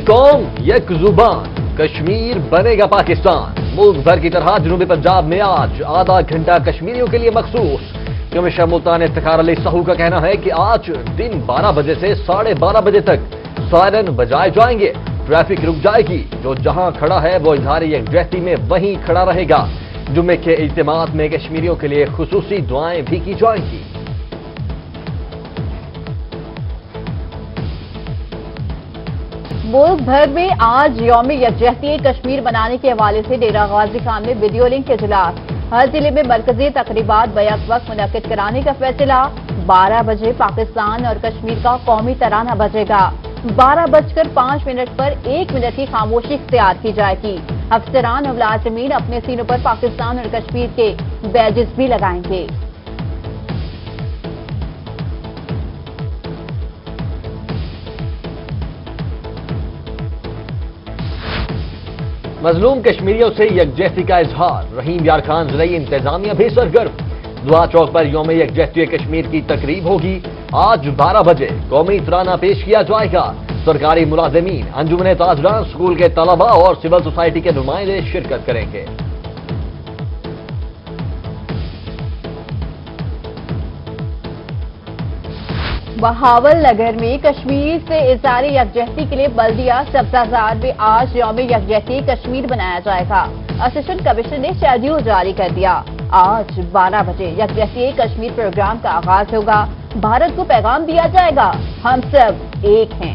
कौम एक जुबान, कश्मीर बनेगा पाकिस्तान। मुल्क भर की तरह जनूबी पंजाब में आज आधा घंटा कश्मीरियों के लिए मखसूस। कमिश्नर मुल्तान इफ्तिखार अली साहू का कहना है कि आज दिन 12 बजे से 12:30 बजे तक सायरन बजाए जाएंगे, ट्रैफिक रुक जाएगी। जो जहां खड़ा है वो इजहारी यकजहती में वहीं खड़ा रहेगा। जुम्मे के इज्तिमात में कश्मीरियों के लिए खुसूसी दुआएं भी की जाएंगी। मुल्क भर में आज यौम यकजहती कश्मीर बनाने के हवाले से डेरा गाजी खान में वीडियो लिंक के इजलास। हर जिले में मरकजी तकरीबात बैक वक्त मुनक्किद कराने का फैसला। 12 बजे पाकिस्तान और कश्मीर का कौमी तराना बजेगा। 12:05 पर 1 मिनट की खामोशी इख्तियार की जाएगी। अफसरान और मुलाजिमीन अपने सीनों पर पाकिस्तान और कश्मीर के बैजेस भी लगाएंगे। मजलूम कश्मीरियों से यकजहती का इजहार। रहीम यार खान जिले इंतजामिया भी सरगर्म। दुआ चौक पर यौम यकजहती कश्मीर की तकरीब होगी। आज 12 बजे कौमी तराना पेश किया जाएगा। सरकारी मुलाजिमीन, अंजुमन ताजरान, स्कूल के तलबा और सिविल सोसाइटी के नुमाइंदे शिरकत करेंगे। बहावल नगर में कश्मीर से इज़हार यकजहती के लिए बल्दिया सब्जाजार में आज यौम यकजहती कश्मीर बनाया जाएगा। असिस्टेंट कमिश्नर ने शेड्यूल जारी कर दिया। आज 12 बजे यकजहती कश्मीर प्रोग्राम का आगाज होगा। भारत को पैगाम दिया जाएगा, हम सब एक हैं।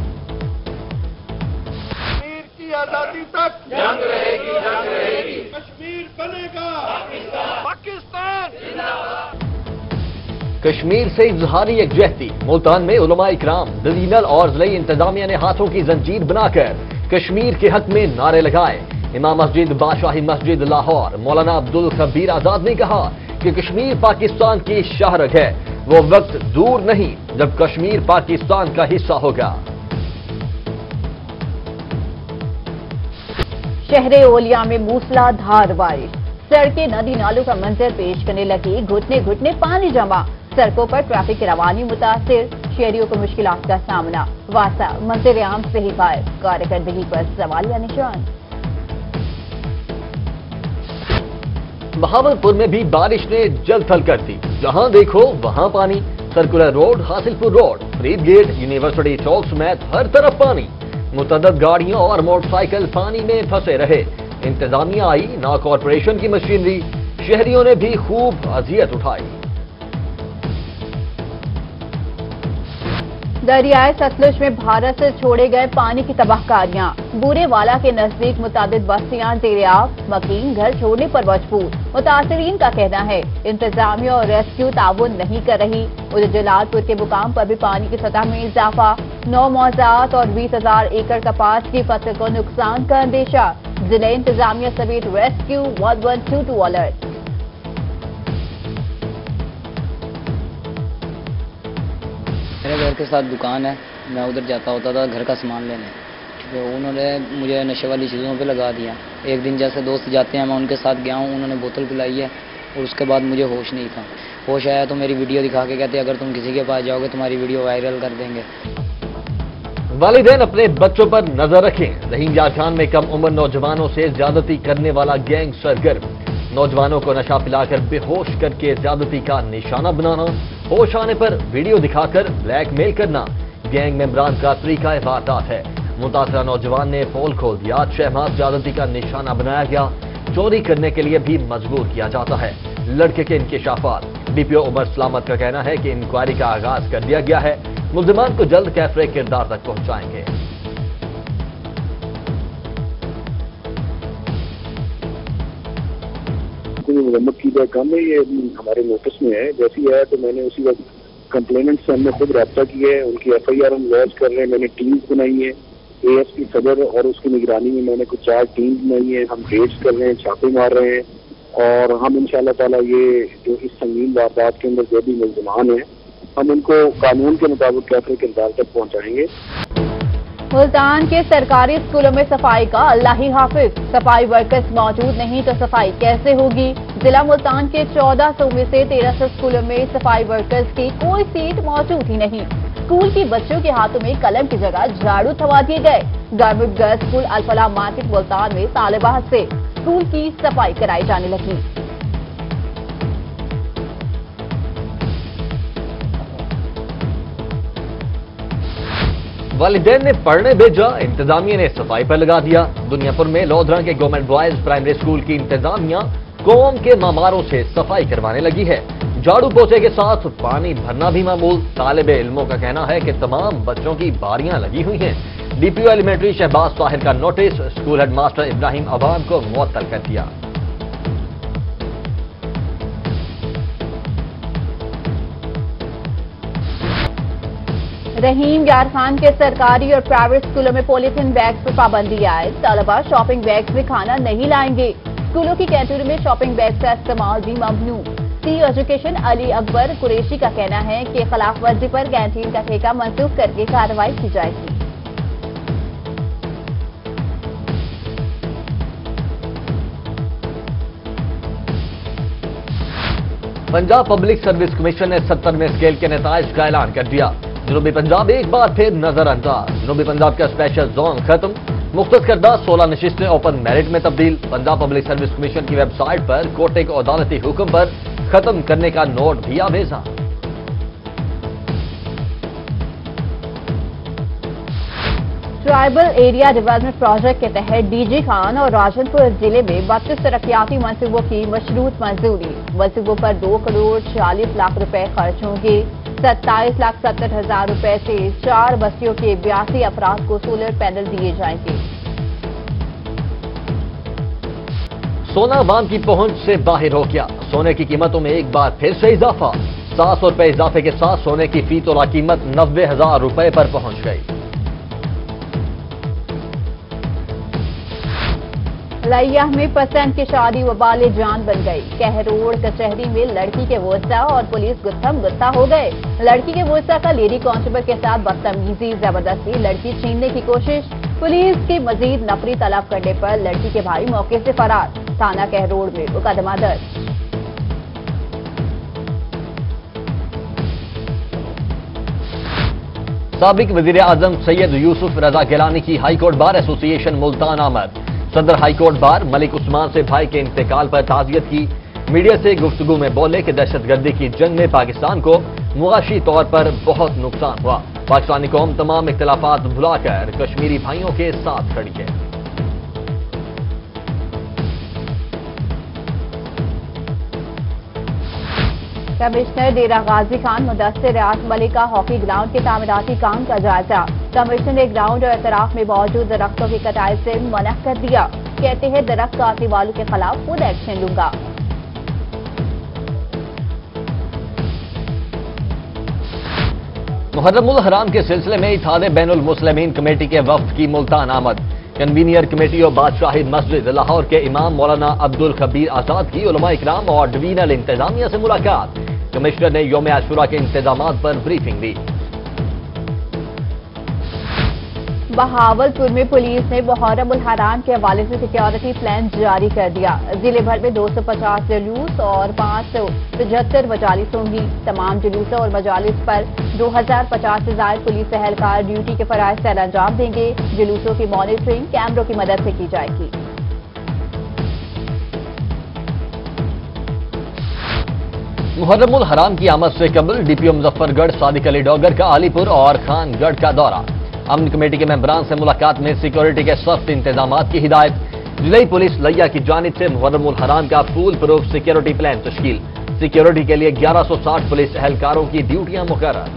कश्मीर की आजादी तक जंग रहेगी। कश्मीर बनेगा पाकिस्तान जिंदाबाद। कश्मीर से इजहारी यकजहती। मुल्तान में उलमा इकराम, डिवीजनल और जिले इंतजामिया ने हाथों की जंजीर बनाकर कश्मीर के हक में नारे लगाए। इमाम मस्जिद, बादशाही मस्जिद लाहौर, मौलाना अब्दुल खबीर आजाद ने कहा कि कश्मीर पाकिस्तान की शाहरग है। वो वक्त दूर नहीं जब कश्मीर पाकिस्तान का हिस्सा होगा। शहरे ओलिया में मूसलाधार बारिश, सड़कें नदी नालों का मंजर पेश करने लगी। घुटने घुटने पानी जमा, सड़कों पर ट्रैफिक की रवानी मुतासिर, शहरियों को मुश्किलात का सामना। वासा मंजर आम से ही गायब, कारकर्दगी पर सवालिया निशान। बहावलपुर में भी बारिश ने जल थल कर दी। जहां देखो वहां पानी। Circular road, Hasilpur road, Farid gate, university chowk समेत हर तरफ पानी। मुतअद्दिद गाड़ियां और मोटरसाइकिल पानी में फंसे रहे। इंतजामिया आई, ना कॉरपोरेशन की मशीनरी। शहरियों ने भी खूब अजियत उठाई। दरियाए सतलुज में भारत से छोड़े गए पानी की तबाहकारियां। बूरेवाला के नजदीक मुताबिक बस्तियां जेर-ए-आब, मकीन घर छोड़ने पर मजबूर। मुतासरीन का कहना है इंतजामिया और रेस्क्यू ताउन नहीं कर रही। उधर जलालपुर के मुकाम पर भी पानी की सतह में इजाफा। 9 मौजात और 20,000 एकड़ कपास की फसल को नुकसान का अंदेशा। जिला इंतजामिया समेत रेस्क्यू 1122 अलर्ट। मेरे घर के साथ दुकान है, मैं उधर जाता होता था घर का सामान लेने। ठीक है, उन्होंने मुझे नशे वाली चीज़ों पे लगा दिया। एक दिन जैसे दोस्त जाते हैं, मैं उनके साथ गया हूँ, उन्होंने बोतल पिलाई है और उसके बाद मुझे होश नहीं था। होश आया तो मेरी वीडियो दिखा के कहते अगर तुम किसी के पास जाओगे तुम्हारी वीडियो वायरल कर देंगे। वालिदैन अपने बच्चों पर नजर रखें। रहीम यार खान में कम उम्र नौजवानों से ज्यादती करने वाला गैंग सरगर्म। नौजवानों को नशा पिलाकर बेहोश करके ज्यादती का निशाना बनाना, होश आने पर वीडियो दिखाकर ब्लैकमेल करना गैंग मेंबरान का तरीका वारदात है। मुतासरा नौजवान ने पोल खोल दिया। 6 माह ज्यादती का निशाना बनाया गया। चोरी करने के लिए भी मजबूर किया जाता है। लड़के के इंकिशाफात। डीपीओ उमर सलामत का कहना है कि इंक्वायरी का आगाज कर दिया गया है। मुल्जिमान को जल्द कैफरे किरदार तक पहुंचाएंगे। मरम्मत की जाए काम है, ये हमारे नोटिस में है। जैसी है तो मैंने उसी वक्त कंप्लेनेंट से हमने खुद रब्ता किया है। उनकी FIR हम लॉन्च कर रहे हैं। मैंने टीम्स बनाई है। ASP सदर और उसकी निगरानी में मैंने कुछ 4 टीम्स बनाई है। हम रेड्स कर रहे हैं, छापे मार रहे हैं और हम इंशाल्लाह ताला ये जो इस संगीन वारदात के अंदर जो भी मुल्जिमान हैं हम उनको कानून के मुताबिक कैफरे किरदार तक पहुँचाएंगे। मुल्तान के सरकारी स्कूलों में सफाई का अल्लाह ही हाफिज। सफाई वर्कर्स मौजूद नहीं तो सफाई कैसे होगी। जिला मुल्तान के 1400 में से 1300 स्कूलों में सफाई वर्कर्स की कोई सीट मौजूद ही नहीं। स्कूल की बच्चों के हाथों में कलम की जगह झाड़ू थमा दिए गए। Government girls school Al-Falah market Multan में तालिबात से स्कूल की सफाई कराई जाने लगी। वालिदैन ने पढ़ने भेजा, इंतजामिया ने सफाई पर लगा दिया। दुनियापुर में लोधरा के गवर्नमेंट बॉयज प्राइमरी स्कूल की इंतजामिया कौम के मामारों से सफाई करवाने लगी है। झाड़ू पोछे के साथ पानी भरना भी मामूल। तालिबे इल्मों का कहना है कि तमाम बच्चों की बारियां लगी हुई हैं। डीपीओ एलिमेंट्री शहबाज ताहिर का नोटिस स्कूल हेडमास्टर इब्राहिम अवाम को मुअत्तल कर दिया। रहीम यार खान के सरकारी और प्राइवेट स्कूलों में पॉलीथीन बैग्स पर पाबंदी आए। तलबा शॉपिंग बैग से खाना नहीं लाएंगे। स्कूलों की कैंटीन में शॉपिंग बैग का इस्तेमाल भी ममनू। सी एजुकेशन अली अकबर कुरैशी का कहना है कि खिलाफ वर्जी पर कैंटीन का ठेका मंसूख करके कार्रवाई की जाएगी। पंजाब पब्लिक सर्विस कमीशन ने 70वें स्केल के नताइज का ऐलान कर दिया। जनूबी पंजाब एक बार फिर नजरअंदाज। जनूबी पंजाब का स्पेशल जोन खत्म। मुख्तस करदा 16 नशिस्तें ओपन मेरिट में तब्दील। पंजाब पब्लिक सर्विस कमीशन की वेबसाइट पर कोटे को अदालती हुक्म पर खत्म करने का नोट भी आवेजा। ट्राइबल एरिया डेवलपमेंट प्रोजेक्ट के तहत डीजी खान और राजनपुर जिले में 32 तरक्याती मंसूबों की मशरूत मंजूरी। मंसूबों पर 2 करोड़ 40 लाख रुपए खर्च होंगे। 27,70,000 रुपए से 4 बस्तियों के 82 अफराद को सोलर पैनल दिए जाएंगे। सोना आवाम की पहुंच से बाहर हो गया। सोने की कीमतों में एक बार फिर से इजाफा। 700 रुपए इजाफे के साथ सोने की फी तोला कीमत 90,000 रुपए पर पहुंच गई। लैयाह में पसंद की शादी वबाले जान बन गई। कहरोड़ कचहरी में लड़की के वोसा और पुलिस गुत्थम गुत्था हो गए। लड़की के वोसा का लेडी कांस्टेबल के साथ बदतमीजी, जबरदस्ती लड़की छीनने की कोशिश। पुलिस की मजीद नफरी तलब करने पर लड़की के भाई मौके से फरार। थाना कहरोड़ में मुकदमा दर्ज। साबिक वजीर आजम सैयद यूसुफ रजा गिलानी की हाईकोर्ट बार एसोसिएशन मुल्तान आमद। सदर हाईकोर्ट बार मलिक उस्मान से भाई के इंतकाल पर ताजियत की। मीडिया से गुफ्तगू में बोले कि दहशतगर्दी की जंग में पाकिस्तान को मुआशी तौर पर बहुत नुकसान हुआ। पाकिस्तानी कौम तमाम इख्तिलाफात भुलाकर कश्मीरी भाइयों के साथ खड़ी है। कमिश्नर डेरा गाजी खान मुदस्सिर रियाज मलिक का हॉकी ग्राउंड के तामीराती काम का जायजा। कमिश्नर ने ग्राउंड और एतराफ में मौजूद दरख्तों की कटाई से मना कर दिया। कहते हैं दरख्त काटने वालों के खिलाफ खुद एक्शन लूंगा। मुहर्रमुल हराम के सिलसिले में इत्तेहाद बैनुल मुस्लिमीन कमेटी के वफ्द की मुल्तान आमद। कन्वीनियर कमेटी और बादशाही मस्जिद लाहौर के इमाम मौलाना अब्दुल खबीर आजाद की उलमा इकराम और डिवीजनल इंतजामिया से मुलाकात। कमिश्नर ने यौम आशूरा के इंतजामात पर ब्रीफिंग दी। बहावलपुर में पुलिस ने मुहर्रमुल हराम के हवाले से सिक्योरिटी प्लान जारी कर दिया। जिले भर में 250 जुलूस और 575 मजालिस होंगी। तमाम जुलूसों और मजालिस पर 2050 से ज्यादा पुलिस एहलकार ड्यूटी के फराइज सर अंजाम देंगे। जुलूसों की मॉनिटरिंग कैमरों की मदद से की जाएगी। मुहर्रमुल हराम की आमद से कबल डीपीओ मुजफ्फरगढ़ सादिक अली डॉगर का आलीपुर और खानगढ़ का दौरा। अमन कमेटी के मेंबरान से मुलाकात में सिक्योरिटी के सख्त इंतजामात की हिदायत। जिले पुलिस लैया की जानिब से मुहर्रमुल हराम का फूल प्रूफ सिक्योरिटी प्लान तश्कील। सिक्योरिटी के लिए 1160 पुलिस एहलकारों की ड्यूटियां मुकर्रर।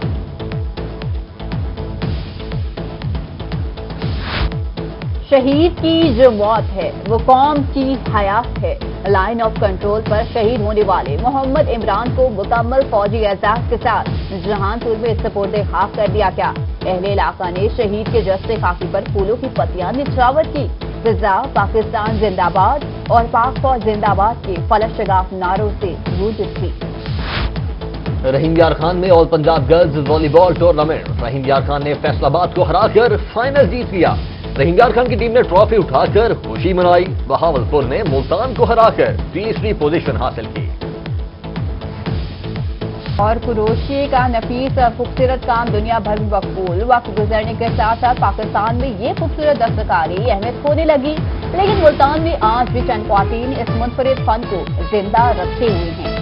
शहीद की जो मौत है वो कौम की हयात है। लाइन ऑफ कंट्रोल पर शहीद होने वाले मोहम्मद इमरान को मुकम्मल फौजी एजाज के साथ जहानपुर में सपोर्दे खाक कर दिया गया। अहले इलाका ने शहीद के जस्ते खाकी पर फूलों की पत्तियां निछावर की। फिजा पाकिस्तान जिंदाबाद और पाक फौज जिंदाबाद के फलशगाफ नारों से गूंज उठी। रहीम यार खान में all Punjab girls volleyball tournament. Rahim Yar Khan ने फैसलाबाद को हराकर फाइनल जीत लिया। रहीम यार खान की टीम ने ट्रॉफी उठाकर खुशी मनाई। बहावलपुर ने मुल्तान को हराकर तीसरी पोजीशन हासिल की। और क्रोशिये का नफीस और खूबसूरत काम दुनिया भर में मकबूल। वक्त गुजरने के साथ साथ पाकिस्तान में ये खूबसूरत दस्तकारी अहमियत खोने लगी, लेकिन मुल्तान में आज भी चंद ख्वातीन इस मुनफरिद फन को जिंदा रखे हुए हैं।